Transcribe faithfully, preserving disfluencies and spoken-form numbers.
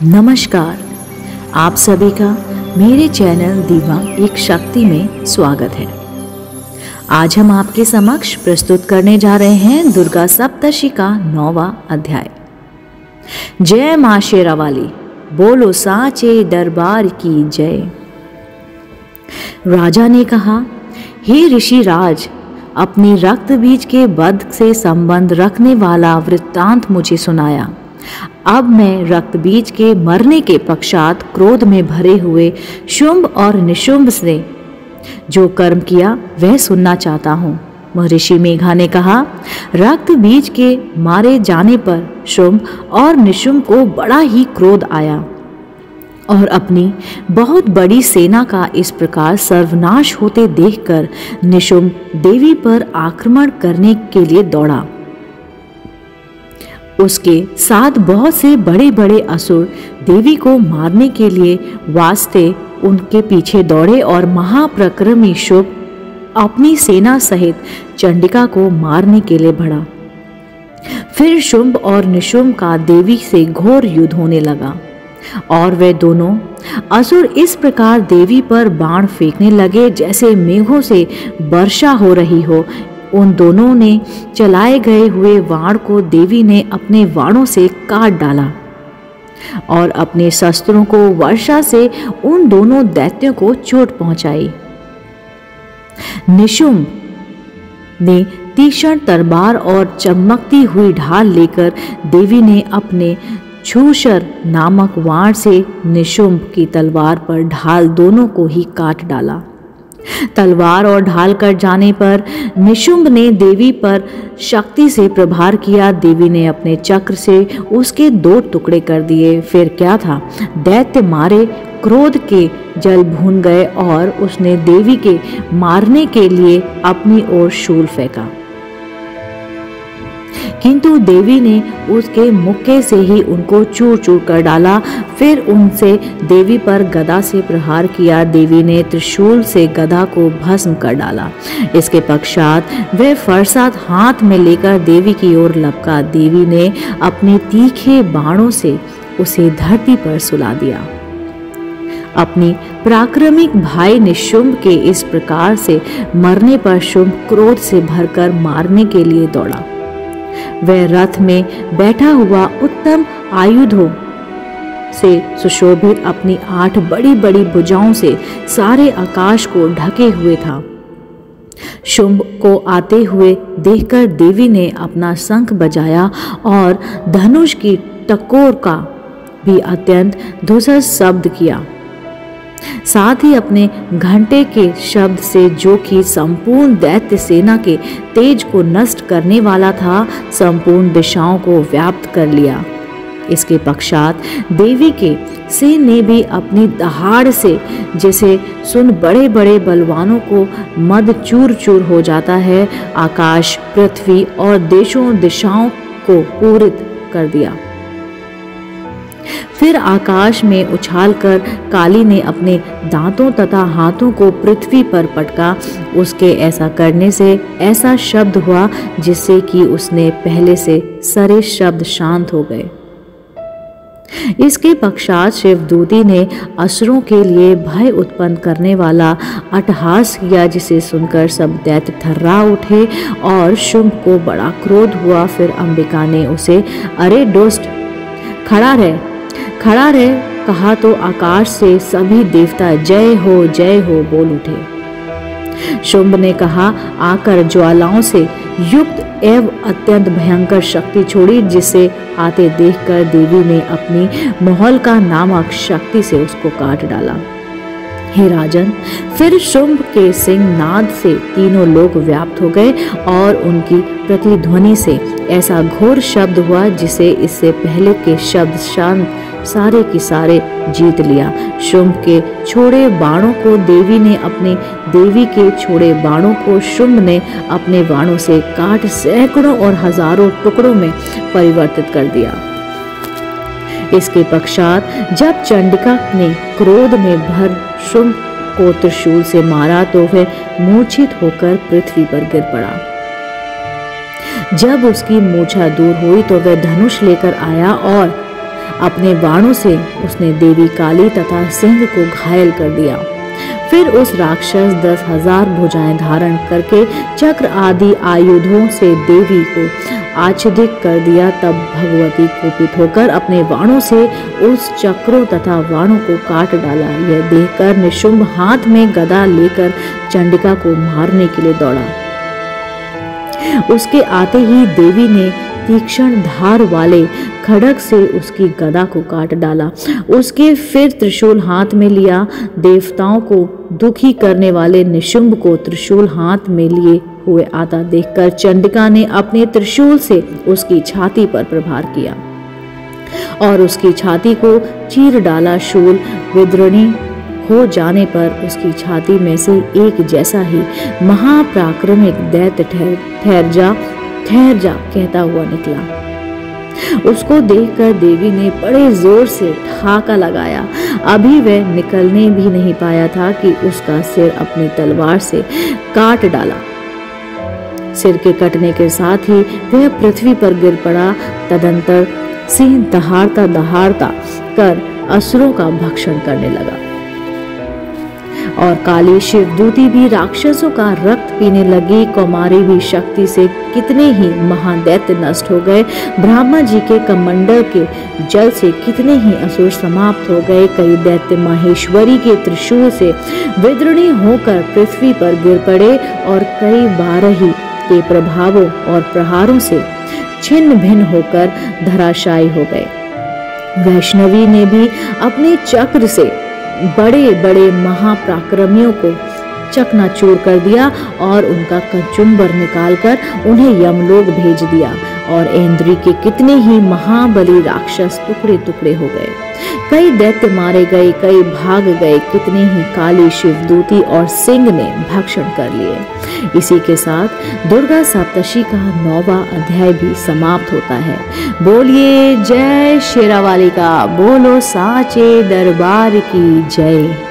नमस्कार, आप सभी का मेरे चैनल दीवा एक शक्ति में स्वागत है। आज हम आपके समक्ष प्रस्तुत करने जा रहे हैं दुर्गा सप्तशी का नौवां अध्याय। जय मां शेरावाली, बोलो साचे दरबार की जय। राजा ने कहा, हे ऋषि राज, अपनी रक्त बीज के वध से संबंध रखने वाला वृत्तांत मुझे सुनाया। अब मैं रक्त बीज के मरने के पश्चात क्रोध में भरे हुए शुंभ और निशुंभ ने जो कर्म किया वह सुनना चाहता हूँ। महर्षि मेघा ने कहा, रक्त बीज के मारे जाने पर शुंभ और निशुंभ को बड़ा ही क्रोध आया और अपनी बहुत बड़ी सेना का इस प्रकार सर्वनाश होते देखकर निशुंभ देवी पर आक्रमण करने के लिए दौड़ा। उसके साथ बहुत से बड़े बड़े असुर देवी को मारने के लिए वास्ते उनके पीछे दौड़े और महाप्रक्रमी शुंभ अपनी सेना सहित चंडिका को मारने के लिए बढ़ा। फिर शुंभ और निशुंभ का देवी से घोर युद्ध होने लगा और वे दोनों असुर इस प्रकार देवी पर बाण फेंकने लगे जैसे मेघों से वर्षा हो रही हो। उन दोनों ने चलाए गए हुए वाण को देवी ने अपने वाणों से काट डाला और अपने शस्त्रों को वर्षा से उन दोनों दैत्यों को चोट पहुंचाई। निशुंभ ने तीक्ष्ण तलवार और चमकती हुई ढाल लेकर देवी ने अपने छूशर नामक वाण से निशुंभ की तलवार पर ढाल दोनों को ही काट डाला। तलवार और ढाल कट जाने पर निशुंभ ने देवी पर शक्ति से प्रहार किया। देवी ने अपने चक्र से उसके दो टुकड़े कर दिए। फिर क्या था, दैत्य मारे क्रोध के जल भून गए और उसने देवी के मारने के लिए अपनी ओर शूल फेंका, किंतु देवी ने उसके मुक्के से ही उनको चूर चूर कर डाला। फिर उनसे देवी पर गदा से प्रहार किया। देवी ने त्रिशूल से गदा को भस्म कर डाला। इसके पश्चात वह फरसा हाथ में लेकर देवी की ओर लपका। देवी ने अपने तीखे बाणों से उसे धरती पर सुला दिया। अपनी पराक्रमिक भाई निशुंभ के इस प्रकार से मरने पर शुंभ क्रोध से भरकर मारने के लिए दौड़ा। वह रथ में बैठा हुआ उत्तम आयुधों से सुशोभित अपनी आठ बड़ी बड़ी भुजाओं से सारे आकाश को ढके हुए था। शुंभ को आते हुए देखकर देवी ने अपना शंख बजाया और धनुष की टकोर का भी अत्यंत धूसर शब्द किया। साथ ही अपने घंटे के शब्द से, जो कि संपूर्ण दैत्य सेना के तेज को नष्ट करने वाला था, संपूर्ण दिशाओं को व्याप्त कर लिया। इसके पश्चात देवी के सिंह ने भी अपनी दहाड़ से, जैसे सुन बड़े बड़े बलवानों को मद चूर चूर हो जाता है, आकाश, पृथ्वी और देशों दिशाओं को पूरित कर दिया। फिर आकाश में उछालकर काली ने अपने दांतों तथा हाथों को पृथ्वी पर पटका। उसके ऐसा करने से ऐसा शब्द हुआ जिससे कि उसने पहले से सारे शब्द शांत हो गए। इसके पश्चात शिवदूती ने असुरों के लिए भय उत्पन्न करने वाला अट्टहास किया, जिसे सुनकर सब दैत्य थर्रा उठे और शुंभ को बड़ा क्रोध हुआ। फिर अंबिका ने उसे, अरे दुष्ट, खड़ा रह खड़ा रह कहा तो आकाश से सभी देवता जय हो जय हो बोल उठे। शुंभ ने कहा, आकर ज्वालाओं से युक्त एवं अत्यंत भयंकर शक्ति छोड़ी, जिसे आते देखकर देवी ने अपनी मोहल्का नामक शक्ति से उसको काट डाला। हे राजन, फिर शुंभ के सिंह नाद से तीनों लोग व्याप्त हो गए और उनकी प्रतिध्वनि से ऐसा घोर शब्द हुआ जिसे इससे पहले के शब्द शांत सारे की सारे जीत लिया। शुंभ के छोड़े बाणों को देवी ने अपने देवी के छोड़े बाणों को शुंभ ने अपने बाणों से काट सैकड़ों और हजारों टुकड़ों में परिवर्तित कर दिया। इसके पश्चात जब चंडिका ने क्रोध में भर शुंभ को त्रिशूल से मारा तो वह मूर्छित होकर पृथ्वी पर गिर पड़ा। जब उसकी मूर्छा दूर हुई तो वह धनुष लेकर आया और अपने बाणों से उसने देवी काली तथा सिंह को घायल कर दिया। फिर उस राक्षस दस हजार भुजाएं धारण करके चक्र आदि आयुधों से देवी को आच्छादित कर दिया। तब भगवती कुपित होकर अपने बाणों से उस चक्रों तथा बाणों को काट डाला। यह देखकर निशुंभ हाथ में गदा लेकर चंडिका को मारने के लिए दौड़ा। उसके आते ही देवी ने तीक्ष्ण धार वाले खड्ग से उसकी गदा को काट डाला। उसके फिर त्रिशूल हाथ में लिया। देवताओं को दुखी करने वाले निशुंभ को त्रिशूल हाथ में लिए हुए आता देखकर चंडिका ने अपने त्रिशूल से उसकी छाती पर प्रहार किया और उसकी छाती को चीर डाला। शूल विद्रोणी हो जाने पर उसकी छाती में से एक जैसा ही महापराक्रमिक दैत्य ठहर ठहर जा ठहर जा कहता हुआ निकला। उसको देखकर देवी ने बड़े जोर से ठाका लगाया। अभी वह निकलने भी नहीं पाया था कि उसका सिर अपनी तलवार से काट डाला। सिर के कटने के साथ ही वह पृथ्वी पर गिर पड़ा। तदंतर सिंह दहाड़ता दहाड़ता कर असुरों का भक्षण करने लगा और काली शिवदूती भी राक्षसों का रक्त पीने लगी। कौमारी भी शक्ति से कितने ही महादैत्य नष्ट हो गए। ब्रह्मा जी के कमंडल के जल से कितने ही असुर समाप्त हो गए। कई दैत्य माहेश्वरी के त्रिशूल से विद्रोणी होकर पृथ्वी पर गिर पड़े और कई बारही के प्रभावों और प्रहारों से छिन्न भिन्न होकर धराशायी हो गए। वैष्णवी ने भी अपने चक्र से बड़े बड़े महापराक्रमियों को चकनाचूर कर दिया और उनका कचुम्बर निकालकर उन्हें यमलोक भेज दिया और इंद्री के कितने ही महाबली राक्षस टुकड़े टुकड़े हो गए। कई दैत्य मारे गए, कई भाग गए, कितने ही काली शिवदूती और सिंह ने भक्षण कर लिए। इसी के साथ दुर्गा सप्तशी का नौवां अध्याय भी समाप्त होता है। बोलिए जय शेरावाली का, बोलो साचे दरबार की जय।